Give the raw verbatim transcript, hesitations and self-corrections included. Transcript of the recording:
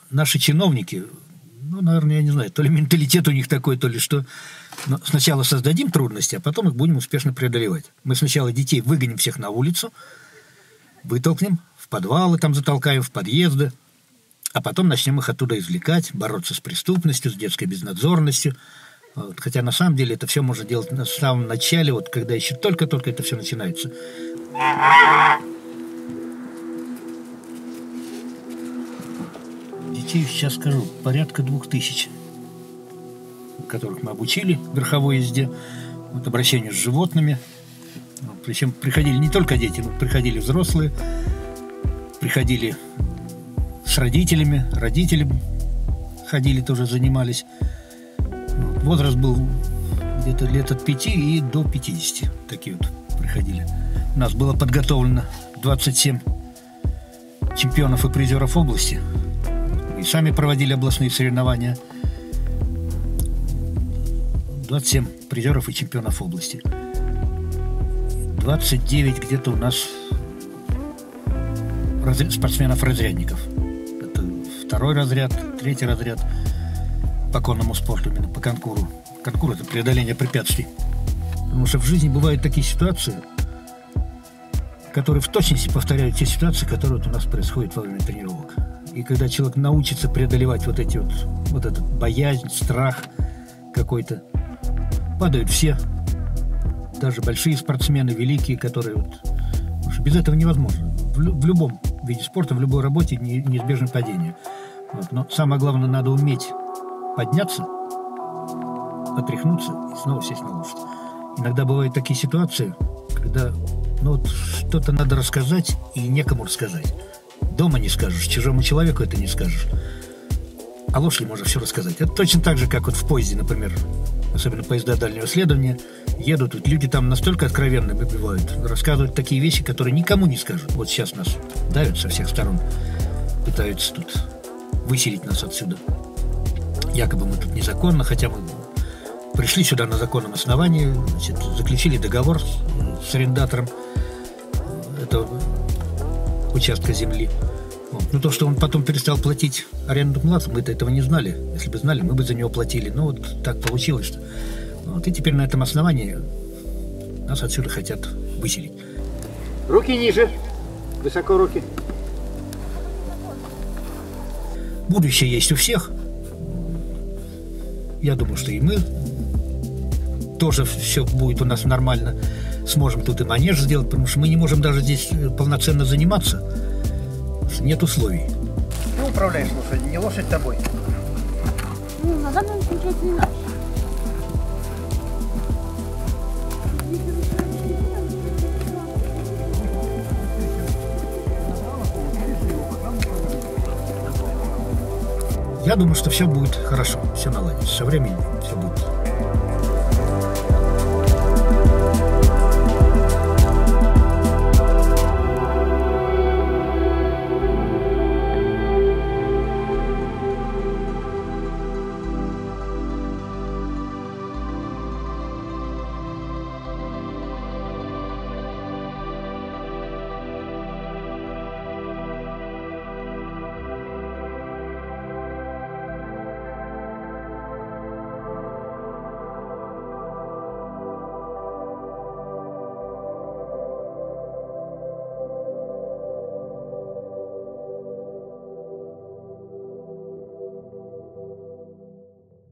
наши чиновники, ну, наверное, я не знаю, то ли менталитет у них такой, то ли что, но сначала создадим трудности, а потом их будем успешно преодолевать. Мы сначала детей выгоним всех на улицу, вытолкнем, в подвалы там затолкаем, в подъезды, а потом начнем их оттуда извлекать, бороться с преступностью, с детской безнадзорностью. Вот. Хотя на самом деле это все можно делать на самом начале, вот когда еще только-только это все начинается. Детей, сейчас скажу, порядка двух тысяч, которых мы обучили верховой езде, вот, обращению с животными. Ну, причем приходили не только дети, но приходили взрослые, приходили с родителями, родители ходили, тоже занимались. Вот, возраст был где-то лет от пяти и до пятидесяти, такие вот приходили. У нас было подготовлено двадцать семь чемпионов и призеров области. Мы сами проводили областные соревнования. двадцать семь призеров и чемпионов области. двадцать девять где-то у нас спортсменов-разрядников. Это второй разряд, третий разряд по конному спорту, именно по конкуру. Конкур – это преодоление препятствий. Потому что в жизни бывают такие ситуации, которые в точности повторяют те ситуации, которые вот у нас происходят во время тренировок. И когда человек научится преодолевать вот эти вот, вот этот боязнь, страх какой-то, падают все, даже большие спортсмены, великие, которые вот, потому что без этого невозможно. В, в любом виде спорта, в любой работе не, неизбежно падение. Вот. Но самое главное, надо уметь подняться, отряхнуться и снова сесть на лошадь. Иногда бывают такие ситуации, когда ну, вот, что-то надо рассказать и некому рассказать. Дома не скажешь, чужому человеку это не скажешь. А лошади можно все рассказать. Это точно так же, как вот в поезде, например, особенно поезда дальнего следования, едут, вот люди там настолько откровенными бывают, рассказывают такие вещи, которые никому не скажут. Вот сейчас нас давят со всех сторон, пытаются тут выселить нас отсюда. Якобы мы тут незаконно, хотя мы пришли сюда на законном основании, значит, заключили договор с, с арендатором этого участка земли. Вот. Но то, что он потом перестал платить арендную плату, мы-то этого не знали. Если бы знали, мы бы за него платили. Но вот так получилось, что... Вот. И теперь на этом основании нас отсюда хотят выселить. Руки ниже. Высоко руки. Будущее есть у всех. Я думаю, что и мы тоже все будет у нас нормально. Сможем тут и манеж сделать, потому что мы не можем даже здесь полноценно заниматься. Потому что нет условий. Ты управляешь лошадью, не лошадь тобой. Ну, на данный момент не наш. Я думаю, что все будет хорошо, все наладится. Со временем все будет.